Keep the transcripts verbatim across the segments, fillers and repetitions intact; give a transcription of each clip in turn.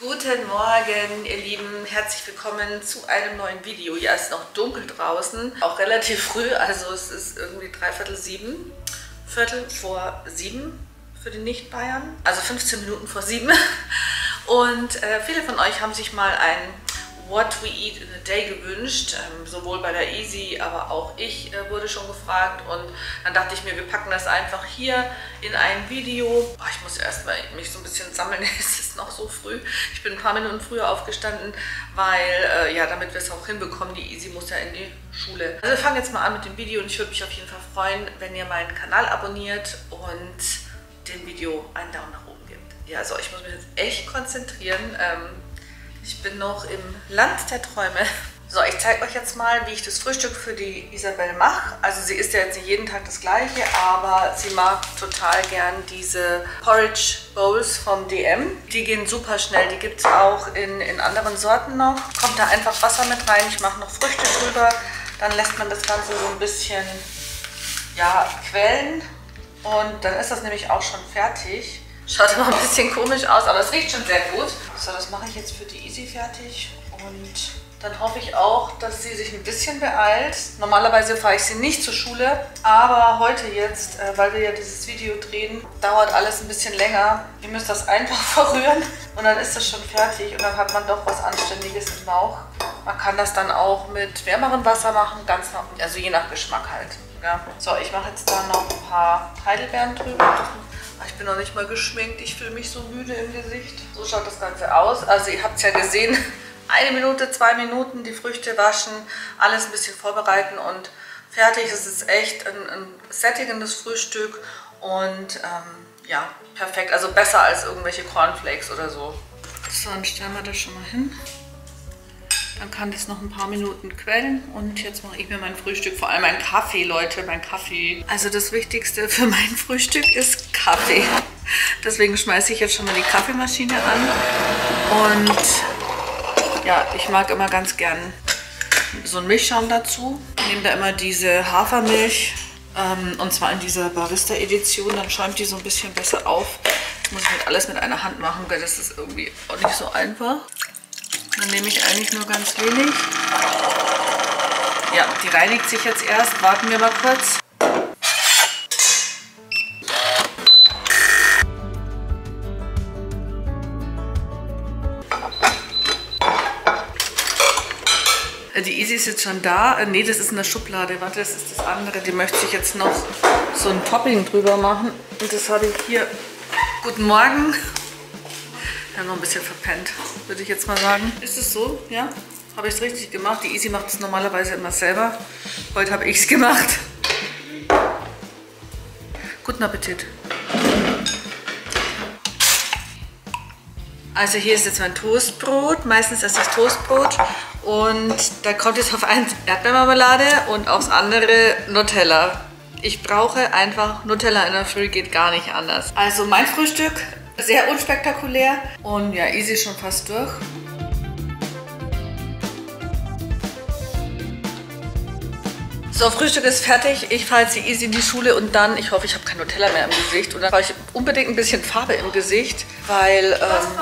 Guten Morgen, ihr Lieben. Herzlich willkommen zu einem neuen Video. Ja, es ist noch dunkel draußen, auch relativ früh, also es ist irgendwie dreiviertel sieben, Viertel vor sieben für die Nicht-Bayern, also fünfzehn Minuten vor sieben. Und äh, viele von euch haben sich mal ein What we eat in a day gewünscht, ähm, sowohl bei der Easy, aber auch ich äh, wurde schon gefragt, und dann dachte ich mir, wir packen das einfach hier in ein Video. Boah, ich muss erstmal mich so ein bisschen sammeln, es ist noch so früh. Ich bin ein paar Minuten früher aufgestanden, weil, äh, ja, damit wir es auch hinbekommen, die Easy muss ja in die Schule. Also wir fangen jetzt mal an mit dem Video und ich würde mich auf jeden Fall freuen, wenn ihr meinen Kanal abonniert und dem Video einen Daumen nach oben gebt. Ja, also ich muss mich jetzt echt konzentrieren. Ähm, Ich bin noch im Land der Träume. So, ich zeige euch jetzt mal, wie ich das Frühstück für die Isabel mache. Also sie isst ja jetzt nicht jeden Tag das gleiche, aber sie mag total gern diese Porridge Bowls vom D M. Die gehen super schnell, die gibt es auch in, in anderen Sorten noch. Kommt da einfach Wasser mit rein, ich mache noch Früchte drüber. Dann lässt man das Ganze so ein bisschen, ja, quellen. Und dann ist das nämlich auch schon fertig. Schaut immer ein bisschen komisch aus, aber es riecht schon sehr gut. So, das mache ich jetzt für die Easy fertig. Und dann hoffe ich auch, dass sie sich ein bisschen beeilt. Normalerweise fahre ich sie nicht zur Schule, aber heute jetzt, äh, weil wir ja dieses Video drehen, dauert alles ein bisschen länger. Ihr müsst das einfach verrühren und dann ist das schon fertig und dann hat man doch was Anständiges im Bauch. Man kann das dann auch mit wärmerem Wasser machen, ganz nach, also je nach Geschmack halt. Ja. So, ich mache jetzt da noch ein paar Heidelbeeren drüber. Ich bin noch nicht mal geschminkt, ich fühle mich so müde im Gesicht. So schaut das Ganze aus. Also ihr habt es ja gesehen, eine Minute, zwei Minuten, die Früchte waschen, alles ein bisschen vorbereiten und fertig. Es ist echt ein, ein sättigendes Frühstück und ähm, ja, perfekt. Also besser als irgendwelche Cornflakes oder so. So, dann stellen wir das schon mal hin. Dann kann das noch ein paar Minuten quellen und jetzt mache ich mir mein Frühstück, vor allem mein Kaffee, Leute, mein Kaffee. Also das Wichtigste für mein Frühstück ist Kaffee. Deswegen schmeiße ich jetzt schon mal die Kaffeemaschine an und ja, ich mag immer ganz gern so einen Milchschaum dazu. Ich nehme da immer diese Hafermilch ähm, und zwar in dieser Barista-Edition, dann schäumt die so ein bisschen besser auf. Das muss ich halt alles mit einer Hand machen, weil das ist irgendwie auch nicht so einfach. Dann nehme ich eigentlich nur ganz wenig. Ja, die reinigt sich jetzt erst. Warten wir mal kurz. Die Easy ist jetzt schon da. Ne, das ist in der Schublade. Warte, das ist das andere. Die möchte ich jetzt noch so ein Topping drüber machen. Und das habe ich hier. Guten Morgen. Ja, noch ein bisschen verpennt, würde ich jetzt mal sagen. Ist es so? Ja? Habe ich es richtig gemacht? Die Easy macht es normalerweise immer selber. Heute habe ich es gemacht. Guten Appetit. Also hier ist jetzt mein Toastbrot. Meistens ist das Toastbrot. Und da kommt jetzt auf eins Erdbeermarmelade und aufs andere Nutella. Ich brauche einfach Nutella in der Früh, geht gar nicht anders. Also mein Frühstück. Sehr unspektakulär und ja, Easy schon fast durch. So, Frühstück ist fertig. Ich fahre jetzt die Easy in die Schule und dann, ich hoffe, ich habe kein Nutella mehr im Gesicht. Und dann brauche ich unbedingt ein bisschen Farbe im Gesicht, weil, ähm,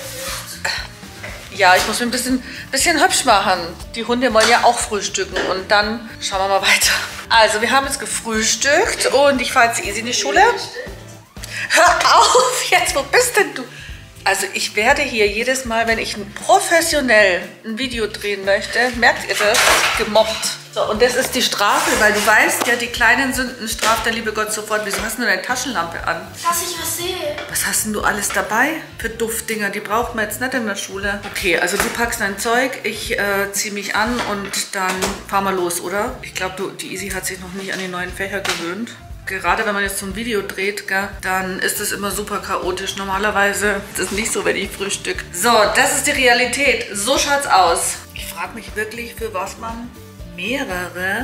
ja, ich muss mir ein bisschen, bisschen hübsch machen. Die Hunde wollen ja auch frühstücken und dann schauen wir mal weiter. Also, wir haben jetzt gefrühstückt und ich fahre jetzt die Easy in die Schule. Hör auf jetzt, wo bist denn du? Also ich werde hier jedes Mal, wenn ich professionell ein Video drehen möchte, merkt ihr das, gemobbt. So, und das ist die Strafe, weil du weißt ja, die kleinen Sünden straft der liebe Gott sofort. Wieso hast du deine Taschenlampe an? Dass ich was sehe. Was hast denn du alles dabei für Duftdinger? Die braucht man jetzt nicht in der Schule. Okay, also du packst dein Zeug, ich äh, ziehe mich an und dann fahren wir los, oder? Ich glaube, die Easy hat sich noch nicht an die neuen Fächer gewöhnt. Gerade wenn man jetzt so ein Video dreht, gell, dann ist es immer super chaotisch. Normalerweise ist es nicht so, wenn ich frühstück. So, das ist die Realität. So schaut's aus. Ich frage mich wirklich, für was man mehrere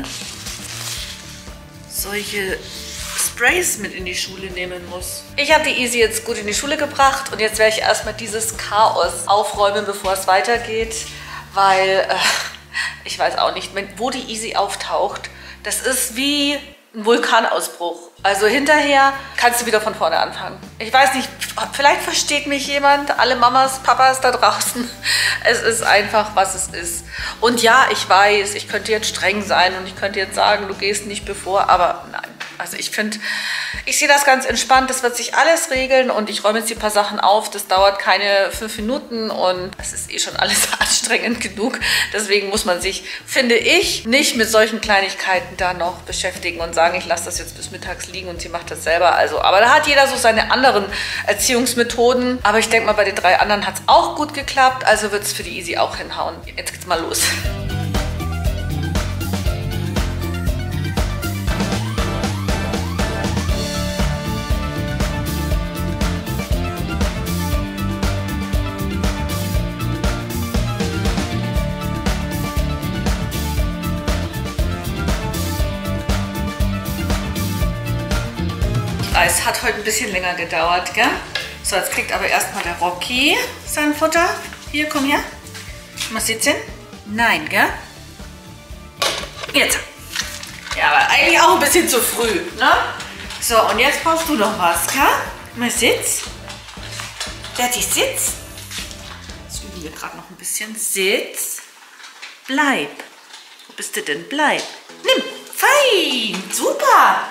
solche Sprays mit in die Schule nehmen muss. Ich habe die Easy jetzt gut in die Schule gebracht und jetzt werde ich erstmal dieses Chaos aufräumen, bevor es weitergeht, weil äh, ich weiß auch nicht, wenn, wo die Easy auftaucht. Das ist wie ein Vulkanausbruch. Also hinterher kannst du wieder von vorne anfangen. Ich weiß nicht, vielleicht versteht mich jemand, alle Mamas, Papas da draußen. Es ist einfach, was es ist. Und ja, ich weiß, ich könnte jetzt streng sein und ich könnte jetzt sagen, du gehst nicht bevor, aber nein. Also ich finde, ich sehe das ganz entspannt, das wird sich alles regeln und ich räume jetzt die paar Sachen auf, das dauert keine fünf Minuten und es ist eh schon alles anstrengend genug. Deswegen muss man sich, finde ich, nicht mit solchen Kleinigkeiten da noch beschäftigen und sagen, ich lasse das jetzt bis mittags liegen und sie macht das selber. Also, aber da hat jeder so seine anderen Erziehungsmethoden. Aber ich denke mal, bei den drei anderen hat es auch gut geklappt, also wird es für die Easy auch hinhauen. Jetzt geht's mal los. Es hat heute ein bisschen länger gedauert, gell? So, jetzt kriegt aber erstmal der Rocky sein Futter. Hier, komm her. Mal sitzen. Nein, gell? Jetzt. Ja, aber eigentlich auch ein bisschen zu früh, ne? So, und jetzt brauchst du noch was, gell? Mal sitz. Daddy, sitz. Jetzt üben wir gerade noch ein bisschen. Sitz. Bleib. Wo bist du denn? Bleib. Nimm. Fein. Super.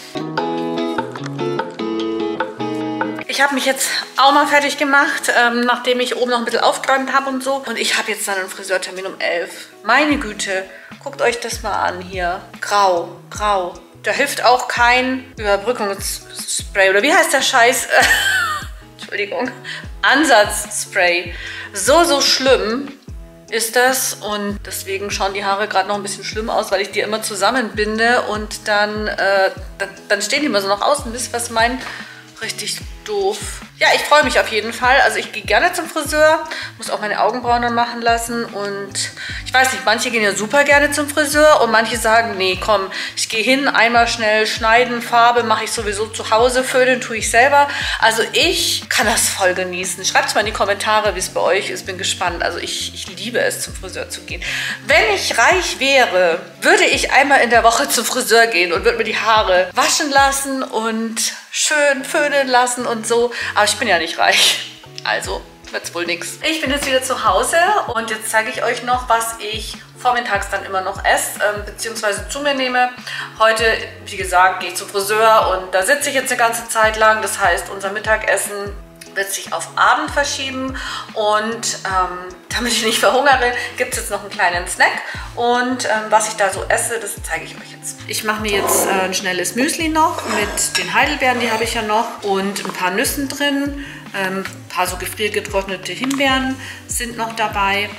Ich habe mich jetzt auch mal fertig gemacht, ähm, nachdem ich oben noch ein bisschen aufgeräumt habe und so. Und ich habe jetzt dann einen Friseurtermin um elf. Meine Güte, guckt euch das mal an hier. Grau, grau. Da hilft auch kein Überbrückungsspray. Oder wie heißt der Scheiß? Entschuldigung. Ansatzspray. So, so schlimm ist das. Und deswegen schauen die Haare gerade noch ein bisschen schlimm aus, weil ich die immer zusammenbinde. Und dann, äh, dann, dann stehen die immer so nach außen. Wisst ihr, was ich meine? Richtig doof. Ja, ich freue mich auf jeden Fall. Also ich gehe gerne zum Friseur, muss auch meine Augenbrauen dann machen lassen und ich weiß nicht, manche gehen ja super gerne zum Friseur und manche sagen, nee, komm, ich gehe hin, einmal schnell schneiden, Farbe mache ich sowieso zu Hause, föhnen tue ich selber. Also ich kann das voll genießen. Schreibt es mal in die Kommentare, wie es bei euch ist, bin gespannt. Also ich, ich liebe es, zum Friseur zu gehen. Wenn ich reich wäre, würde ich einmal in der Woche zum Friseur gehen und würde mir die Haare waschen lassen und schön föhnen lassen und so. Aber ich bin ja nicht reich. Also wird es wohl nichts. Ich bin jetzt wieder zu Hause und jetzt zeige ich euch noch, was ich vormittags dann immer noch esse, ähm, beziehungsweise zu mir nehme. Heute, wie gesagt, gehe ich zum Friseur und da sitze ich jetzt eine ganze Zeit lang. Das heißt, unser Mittagessen wird sich auf Abend verschieben und ähm, damit ich nicht verhungere, gibt es jetzt noch einen kleinen Snack und ähm, was ich da so esse, das zeige ich euch jetzt. Ich mache mir jetzt äh, ein schnelles Müsli noch mit den Heidelbeeren, die habe ich ja noch und ein paar Nüssen drin, ähm, ein paar so gefriergetrocknete Himbeeren sind noch dabei.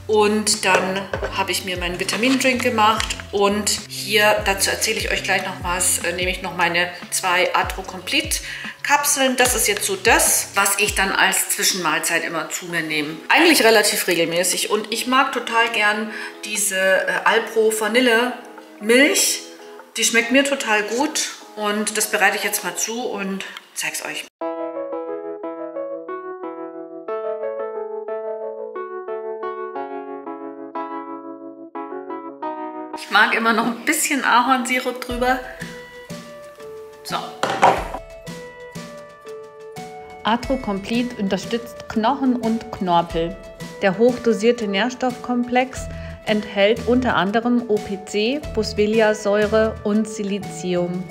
Und dann habe ich mir meinen Vitamindrink gemacht und hier, dazu erzähle ich euch gleich noch was, äh, nehme ich noch meine zwei Atro Complete Kapseln. Das ist jetzt so das, was ich dann als Zwischenmahlzeit immer zu mir nehme. Eigentlich relativ regelmäßig und ich mag total gern diese äh, Alpro Vanille Milch. Die schmeckt mir total gut und das bereite ich jetzt mal zu und zeige es euch. Ich mag immer noch ein bisschen Ahornsirup drüber. So. Atro Complete unterstützt Knochen und Knorpel. Der hochdosierte Nährstoffkomplex enthält unter anderem O P C, Boswellia-Säure und Silizium.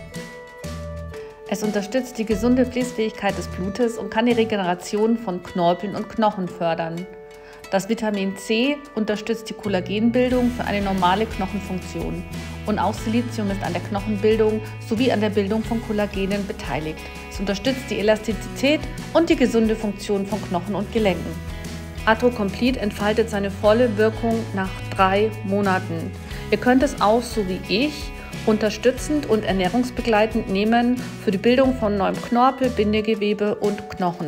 Es unterstützt die gesunde Fließfähigkeit des Blutes und kann die Regeneration von Knorpeln und Knochen fördern. Das Vitamin C unterstützt die Kollagenbildung für eine normale Knochenfunktion und auch Silizium ist an der Knochenbildung sowie an der Bildung von Kollagenen beteiligt. Es unterstützt die Elastizität und die gesunde Funktion von Knochen und Gelenken. Atro Complete entfaltet seine volle Wirkung nach drei Monaten. Ihr könnt es auch, so wie ich, unterstützend und ernährungsbegleitend nehmen für die Bildung von neuem Knorpel, Bindegewebe und Knochen.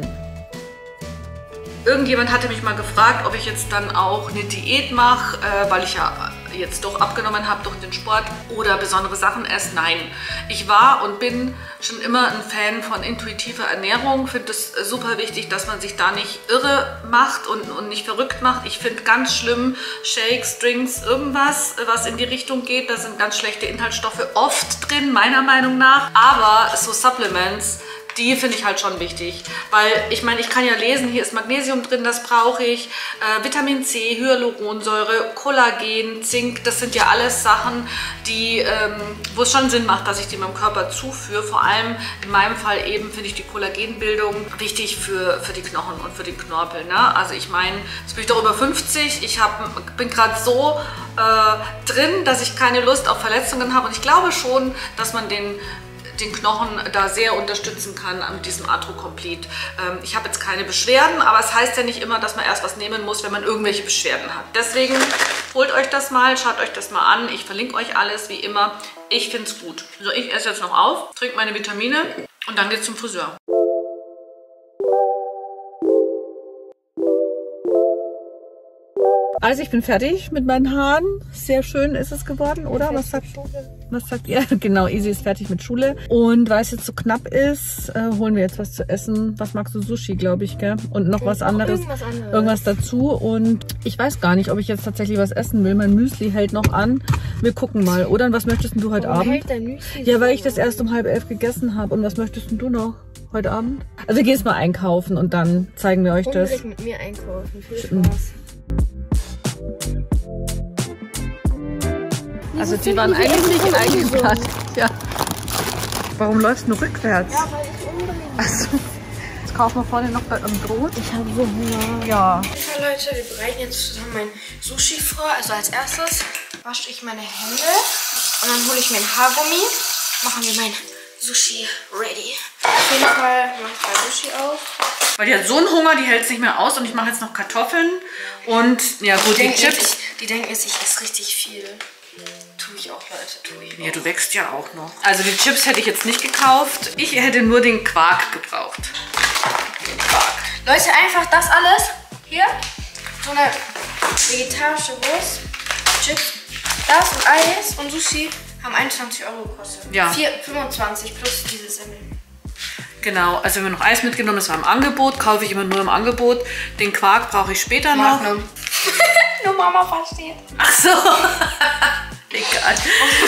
Irgendjemand hatte mich mal gefragt, ob ich jetzt dann auch eine Diät mache, äh, weil ich ja jetzt doch abgenommen habe durch den Sport oder besondere Sachen esse. Nein, ich war und bin schon immer ein Fan von intuitiver Ernährung. Finde es super wichtig, dass man sich da nicht irre macht und, und nicht verrückt macht. Ich finde ganz schlimm Shakes, Drinks, irgendwas, was in die Richtung geht. Da sind ganz schlechte Inhaltsstoffe oft drin, meiner Meinung nach. Aber so Supplements, die finde ich halt schon wichtig, weil ich meine, ich kann ja lesen, hier ist Magnesium drin, das brauche ich, äh, Vitamin C, Hyaluronsäure, Kollagen, Zink, das sind ja alles Sachen, die, ähm, wo es schon Sinn macht, dass ich die meinem Körper zuführe. Vor allem in meinem Fall eben finde ich die Kollagenbildung wichtig für, für die Knochen und für den Knorpel. Ne? Also ich meine, jetzt bin ich doch über fünfzig, ich hab, bin gerade so äh, drin, dass ich keine Lust auf Verletzungen habe und ich glaube schon, dass man den den Knochen da sehr unterstützen kann mit diesem Arthro-Complete. Ähm, ich habe jetzt keine Beschwerden, aber es heißt ja nicht immer, dass man erst was nehmen muss, wenn man irgendwelche Beschwerden hat. Deswegen holt euch das mal, schaut euch das mal an. Ich verlinke euch alles, wie immer. Ich finde es gut. So, ich esse jetzt noch auf, trinke meine Vitamine und dann geht's zum Friseur. Also ich bin fertig mit meinen Haaren. Sehr schön ist es geworden, oder? Was sagt, was sagt ihr? Genau, Easy ist fertig mit Schule. Und weil es jetzt so knapp ist, äh, holen wir jetzt was zu essen. Was magst du? Sushi, glaube ich, gell? Und noch was anderes. Irgendwas anderes. Irgendwas dazu. Und ich weiß gar nicht, ob ich jetzt tatsächlich was essen will. Mein Müsli hält noch an. Wir gucken mal, oder? Und was möchtest du heute Warum Abend? Hält dein Müsli ja, weil so ich das erst um halb elf gegessen habe. Und was möchtest du noch heute Abend? Also wir gehen jetzt mal einkaufen und dann zeigen wir euch das. Unbedingt mit mir einkaufen. Viel Spaß. Also die waren eigentlich nicht eingeplant. Ja. Warum läufst du nur rückwärts? Ja, weil ich unbedingt. Also, jetzt kaufen wir vorne noch bei einem Brot. Ich habe so Hunger. Ja. So Leute, wir bereiten jetzt zusammen mein Sushi vor. Also als erstes wasche ich meine Hände und dann hole ich mir ein Haargummi. Machen wir mein Sushi ready. Auf jeden Fall mache ich mein Sushi auf. Weil die hat so einen Hunger, die hält es nicht mehr aus und ich mache jetzt noch Kartoffeln und ja gut, die, die Chips. Jetzt, ich, die denken jetzt, ich esse richtig viel. Tue ich auch, Leute, tue ich Ja, du wächst ja auch noch. Also die Chips hätte ich jetzt nicht gekauft. Ich hätte nur den Quark gebraucht. Den Quark. Leute, einfach das alles hier. So eine vegetarische Wurst, Chips, das und Eis und Sushi haben einundzwanzig Euro gekostet. Ja. vier, fünfundzwanzig plus diese Semmel. Genau, also wir haben noch Eis mitgenommen, das war im Angebot, kaufe ich immer nur im Angebot. Den Quark brauche ich später noch. Nur Mama versteht. Ach so. Egal.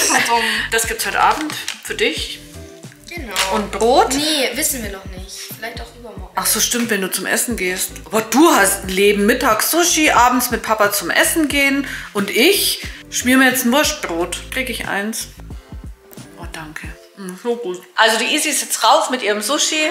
Das gibt's heute Abend für dich. Genau. Und Brot? Nee, wissen wir noch nicht. Vielleicht auch übermorgen. Ach so, stimmt, wenn du zum Essen gehst. Aber du hast ein Leben. Mittags Sushi, abends mit Papa zum Essen gehen. Und ich schmier mir jetzt ein Wurstbrot. Krieg ich eins? Oh, danke. So gut. Also die Easy ist jetzt raus mit ihrem Sushi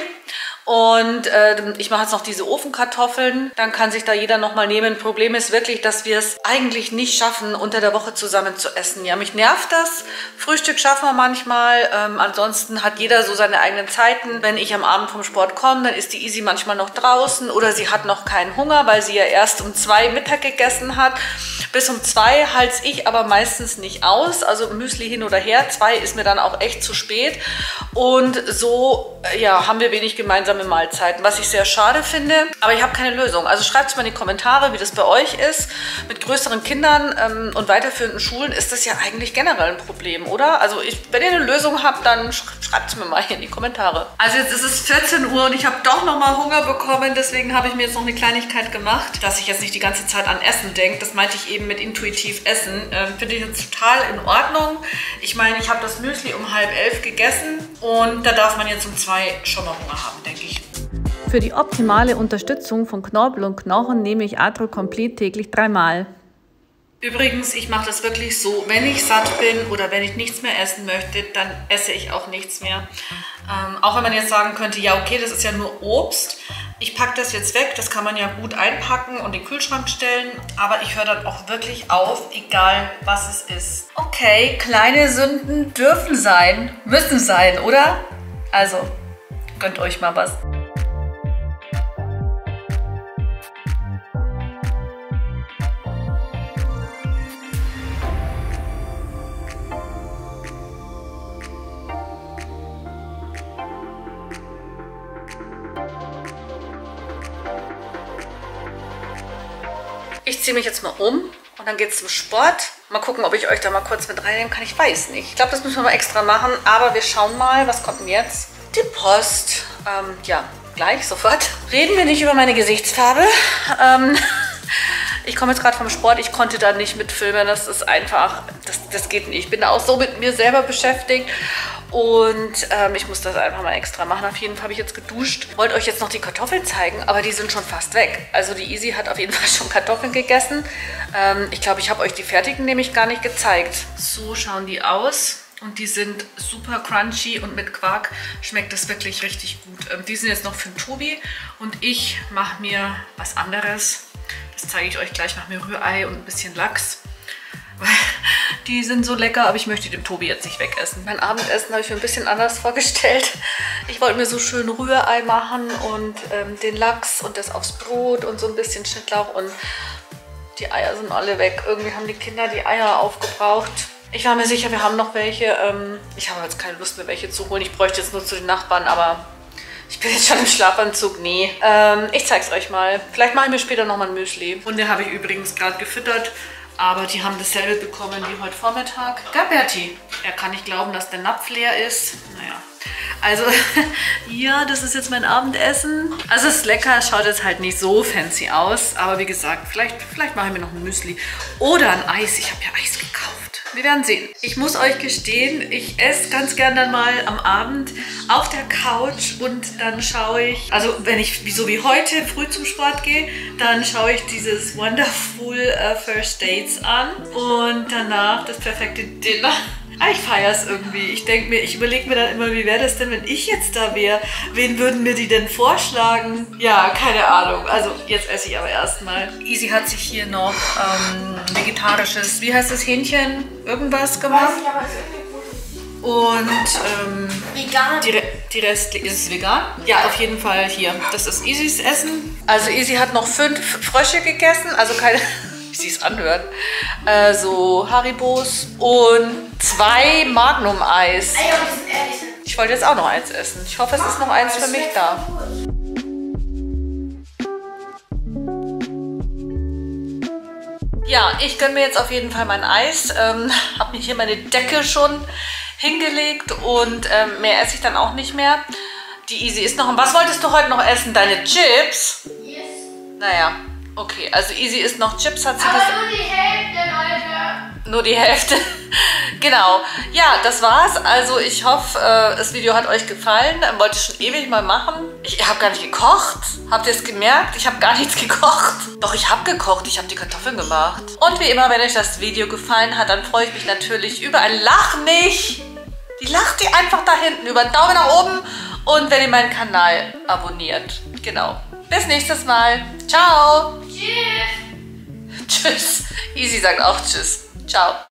und äh, ich mache jetzt noch diese Ofenkartoffeln. Dann kann sich da jeder noch mal nehmen. Problem ist wirklich, dass wir es eigentlich nicht schaffen, unter der Woche zusammen zu essen. Ja, mich nervt das. Frühstück schaffen wir manchmal. Ähm, ansonsten hat jeder so seine eigenen Zeiten. Wenn ich am Abend vom Sport komme, dann ist die Easy manchmal noch draußen oder sie hat noch keinen Hunger, weil sie ja erst um zwei Mittag gegessen hat. Bis um zwei halte ich aber meistens nicht aus. Also Müsli hin oder her. Zwei ist mir dann auch echt zu spät. Und so ja, haben wir wenig gemeinsame Mahlzeiten, was ich sehr schade finde. Aber ich habe keine Lösung. Also schreibt es mal in die Kommentare, wie das bei euch ist. Mit größeren Kindern ähm, und weiterführenden Schulen ist das ja eigentlich generell ein Problem, oder? Also ich, wenn ihr eine Lösung habt, dann schreibt es mir mal hier in die Kommentare. Also jetzt ist es vierzehn Uhr und ich habe doch noch mal Hunger bekommen. Deswegen habe ich mir jetzt noch eine Kleinigkeit gemacht, dass ich jetzt nicht die ganze Zeit an Essen denke. Das meinte ich eben mit intuitiv essen. Ähm, finde ich jetzt total in Ordnung. Ich meine, ich habe das Müsli um halb elf gegessen und da darf man jetzt um zwei schon mal Hunger haben, denke ich. Für die optimale Unterstützung von Knorpel und Knochen nehme ich Arthro-Complete täglich dreimal. Übrigens, ich mache das wirklich so, wenn ich satt bin oder wenn ich nichts mehr essen möchte, dann esse ich auch nichts mehr. Ähm, auch wenn man jetzt sagen könnte, ja okay, das ist ja nur Obst. Ich packe das jetzt weg, das kann man ja gut einpacken und in den Kühlschrank stellen. Aber ich höre dann auch wirklich auf, egal was es ist. Okay, kleine Sünden dürfen sein, müssen sein, oder? Also, gönnt euch mal was. Ich ziehe mich jetzt mal um und dann geht es zum Sport. Mal gucken, ob ich euch da mal kurz mit reinnehmen kann. Ich weiß nicht. Ich glaube, das müssen wir mal extra machen. Aber wir schauen mal, was kommt denn jetzt? Die Post. Ähm, ja, gleich, sofort. Reden wir nicht über meine Gesichtsfarbe. Ähm, ich komme jetzt gerade vom Sport. Ich konnte da nicht mitfilmen. Das ist einfach, das, das geht nicht. Ich bin da auch so mit mir selber beschäftigt. Und ähm, ich muss das einfach mal extra machen. Auf jeden Fall habe ich jetzt geduscht. Wollte euch jetzt noch die Kartoffeln zeigen, aber die sind schon fast weg. Also die Easy hat auf jeden Fall schon Kartoffeln gegessen. Ähm, ich glaube, ich habe euch die fertigen nämlich gar nicht gezeigt. So schauen die aus. Und die sind super crunchy und mit Quark schmeckt das wirklich richtig gut. Ähm, die sind jetzt noch für den Tobi und ich mache mir was anderes. Das zeige ich euch gleich. Ich mache mir Rührei und ein bisschen Lachs. Die sind so lecker, aber ich möchte dem Tobi jetzt nicht wegessen. Mein Abendessen habe ich mir ein bisschen anders vorgestellt. Ich wollte mir so schön Rührei machen und ähm, den Lachs und das aufs Brot und so ein bisschen Schnittlauch und die Eier sind alle weg. Irgendwie haben die Kinder die Eier aufgebraucht. Ich war mir sicher, wir haben noch welche. Ähm, ich habe jetzt keine Lust mehr, welche zu holen. Ich bräuchte jetzt nur zu den Nachbarn, aber ich bin jetzt schon im Schlafanzug. Nee. Ähm, ich zeige es euch mal. Vielleicht mache ich mir später nochmal ein Müsli. Und den habe ich übrigens gerade gefüttert. Aber die haben dasselbe bekommen wie heute Vormittag. Gell, Berti? Er kann nicht glauben, dass der Napf leer ist. Naja. Also, ja, das ist jetzt mein Abendessen. Also es ist lecker, es schaut jetzt halt nicht so fancy aus. Aber wie gesagt, vielleicht, vielleicht mache ich mir noch ein Müsli. Oder ein Eis. Ich habe ja Eis gekauft. Wir werden sehen. Ich muss euch gestehen, ich esse ganz gern dann mal am Abend auf der Couch und dann schaue ich, also wenn ich so wie heute früh zum Sport gehe, dann schaue ich dieses Wonderful uh, First Dates an und danach das perfekte Dinner. Ich feiere es irgendwie. Ich denke mir, ich überlege mir dann immer, wie wäre das denn, wenn ich jetzt da wäre? Wen würden mir die denn vorschlagen? Ja, keine Ahnung. Also jetzt esse ich aber erstmal. Easy hat sich hier noch ähm, vegetarisches, wie heißt das, Hähnchen, irgendwas gemacht. Weiß ich, aber es ist irgendwie gut. Und ähm, Vegan. die, die restliche, ist es vegan? Ja, auf jeden Fall hier. Das ist Easys Essen. Also Easy hat noch fünf Frösche gegessen, also keine... sie es anhören. Äh, so Haribos und zwei Magnum-Eis. Ich wollte jetzt auch noch eins essen. Ich hoffe, es ist noch eins für mich da. Ja, ich gönne mir jetzt auf jeden Fall mein Eis. Ähm, habe mir hier meine Decke schon hingelegt und ähm, mehr esse ich dann auch nicht mehr. Die Easy ist noch... Was wolltest du heute noch essen? Deine Chips? Yes. Naja. Okay, also Easy isst noch Chips, hat sie Aber gesagt. nur die Hälfte, Leute. Nur die Hälfte. Genau. Ja, das war's. Also ich hoffe, äh, das Video hat euch gefallen. Wollte ich schon ewig mal machen. Ich habe gar nicht gekocht. Habt ihr es gemerkt? Ich habe gar nichts gekocht. Doch, ich habe gekocht. Ich habe die Kartoffeln gemacht. Und wie immer, wenn euch das Video gefallen hat, dann freue ich mich natürlich über ein Lach mich. Die lacht ihr einfach da hinten über einen Daumen nach oben. Und wenn ihr meinen Kanal abonniert. Genau. Bis nächstes Mal. Ciao. Tschüss. Tschüss. Easy sagt auch Tschüss. Ciao.